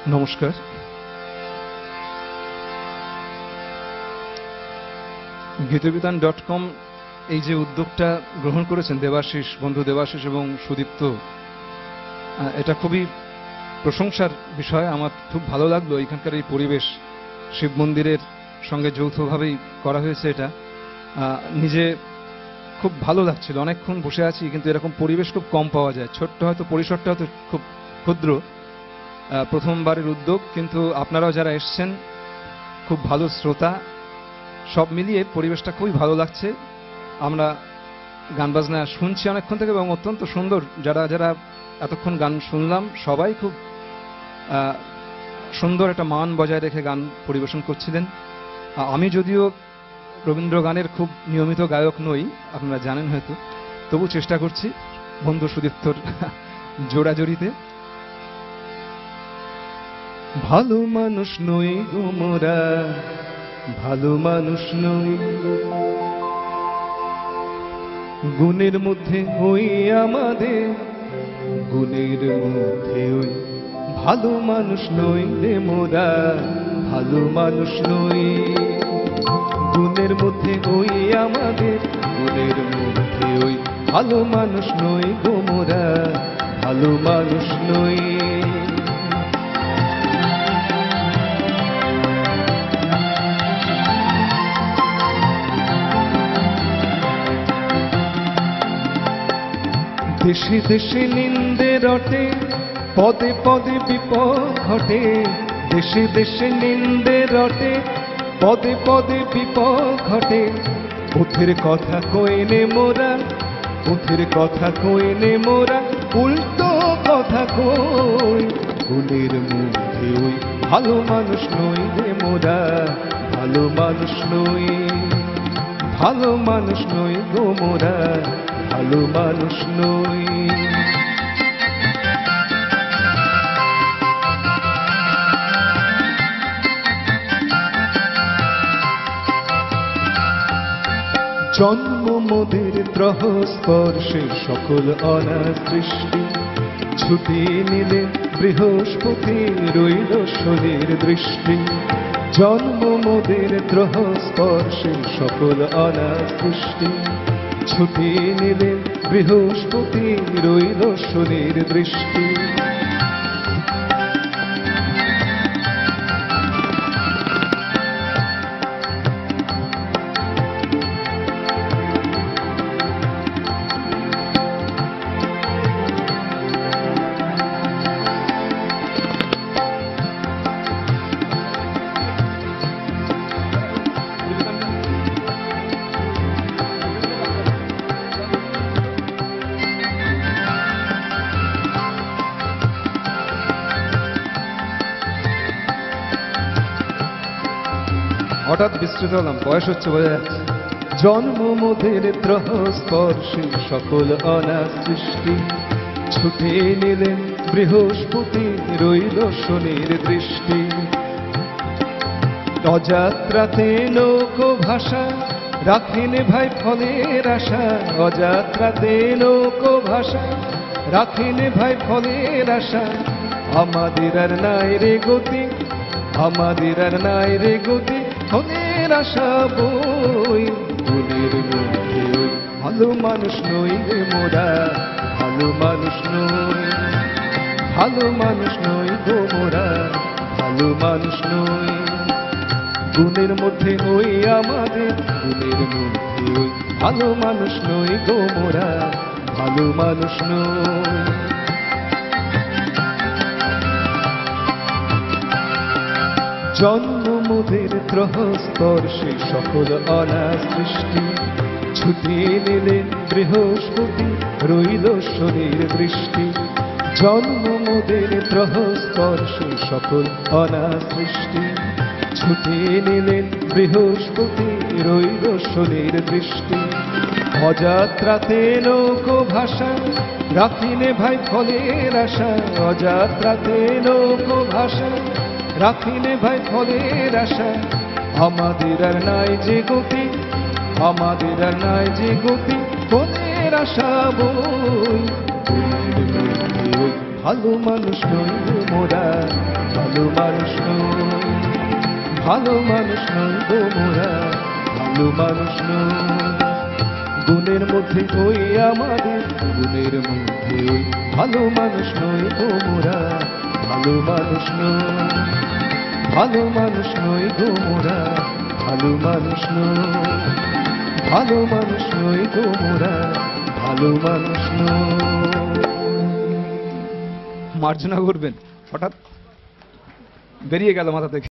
নমস্কার। গীতবিতান.com এই যে উদ্যোগটা গ্রহণ করেছেন দেবাশিস, বন্ধু দেবাশিস এবং সুদীপ্ত, এটা খুবই প্রশংসার বিষয়। আমার খুব ভালো লাগলো এখানকার এই পরিবেশ, শিব মন্দিরের সঙ্গে যৌথভাবেই করা হয়েছে এটা। নিজে খুব ভালো লাগছিল, অনেকক্ষণ বসে আছি, কিন্তু এরকম পরিবেশ খুব কম পাওয়া যায়। ছোট্ট হয়তো পরিসরটা হয়তো খুব ক্ষুদ্র, প্রথমবারের উদ্যোগ, কিন্তু আপনারাও যারা এসছেন খুব ভালো শ্রোতা, সব মিলিয়ে পরিবেশটা খুবই ভালো লাগছে। আমরা গান বাজনা শুনছি অনেকক্ষণ থেকে এবং অত্যন্ত সুন্দর। যারা যারা এতক্ষণ গান শুনলাম সবাই খুব সুন্দর একটা মান বজায় রেখে গান পরিবেশন করছিলেন। আমি যদিও রবীন্দ্র গানের খুব নিয়মিত গায়ক নই, আপনারা জানেন হয়তো, তবু চেষ্টা করছি বন্ধু সুদীপ্তর জোড়াজড়িতে। ভালো মানুষ নই গো মোরা, ভালো মানুষ নই, গুণের মধ্যে হই আমাদের, গুণের মধ্যে ওই ভালো মানুষ নই রে মোরা, ভালো মানুষ নই, গুণের মধ্যে ওই আমাদের, গুণের মধ্যে ওই ভালো মানুষ নই গো মোরা, ভালো মানুষ নই। দেশে দেশে নিন্দে রটে, পদে পদে বিপদ ঘটে, দেশে দেশে নিন্দে রটে, পদে পদে বিপদ ঘটে। পথের কথা কইনে মোরা, পথের কথা কইনে মোরা, উল্টো কথা কই, গুণের মধ্যে ওই ভালো মানুষ নই রে মোরা, ভালো মানুষ নই, ভালো মানুষ নই গো মোরা, ভালো মানুষ নই। জন্ম মোদের দ্রহ স্পর্শে সকল অনাথ সৃষ্টি, ছুটি নিলে বৃহস্পতি রইল শনির দৃষ্টি। জন্ম মোদের দ্রহ স্পর্শে সকল অনাথ সৃষ্টি, ছুটি নিলে বৃহস্পতি রইল শনির দৃষ্টি। হঠাৎ বিস্তৃত হলাম, বয়স হচ্ছে বোঝা যাচ্ছে। জন্ম মোদের দ্রহ স্পর্শে সকল অনাথ সৃষ্টি, ছুটে নিলেন বৃহস্পতি রইল শনির দৃষ্টি। অযাত্রাতে নৌকো ভাষা রাখিনে ভাই ফলের আশা, অযাত্রাতে নৌকো ভাষা রাখিনে ভাই ফলের আশা। আমাদের আর নাই রে গতি, আমাদের আর নাই রে গতি, ফলের আশা বই, গুণের মধ্যে ওই ভালো মানুষ নই রে মোরা, ভালো মানুষ নই, ভালো মানুষ নই গো মোরা, ভালো মানুষ নই, গুণের মধ্যে ওই আমাদের, গুণের মধ্যে ওই ভালো মানুষ নই গো মোরা, ভালো মানুষ নই। জন্ম মোদের দ্রহ স্পর্শে সকল অনাথ সৃষ্টি, ছুটি নিলেন বৃহস্পতি রইল শনির দৃষ্টি। জন্ম মোদের দ্রহ স্পর্শে সকল অনাথ সৃষ্টি, ছুটি নিলেন বৃহস্পতি রইল শনির দৃষ্টি। অযাত্রাতে নৌকো ভাষা রাখিনে ভাই ফলের আশা, অযাত্রাতে নৌকো ভাষা রাখিনে ভাই ফলের আশা। আমাদের আর নাই যে গতি, আমাদের আর নাই যে গতি, ফলের আশা বই, ভালো মানুষ নই গো মোরা, ভালো মানুষ নই, ভালো মানুষ নই গো মোরা, ভালো মানুষ নই। গুণের মধ্যে ওই আমাদের, গুণের মধ্যে ওই ভালো মানুষ নই গো মোরা, ভালো মানুষ নই, ভালো মানুষ নই গো মোরা, ভালো মানুষ নই, ভালো মানুষ নই গো মোরা, ভালো মানুষ নই। মার্জনা করবেন, হঠাৎ বেরিয়ে গেল মাথা থেকে।